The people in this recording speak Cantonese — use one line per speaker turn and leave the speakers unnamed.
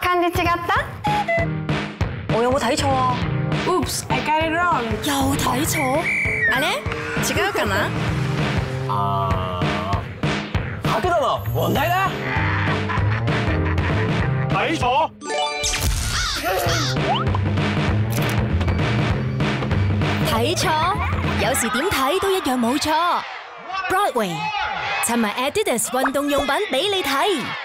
漢字違った？我有冇睇錯啊
Oops, I got it wrong.
又睇錯？あれ？違うかな？
角度の問題だ。睇錯。
睇錯，有時點睇都一樣冇錯。Broadway， 襯埋 Adidas 運動用品俾你睇。